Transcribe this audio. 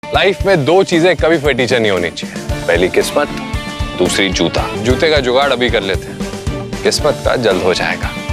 Life में दो चीजें कभी फटीचर नहीं होनी चाहिए, पहली किस्मत, दूसरी जूता। जूते का जुगाड़ अभी कर लेते हैं, किस्मत का जल्द हो जाएगा।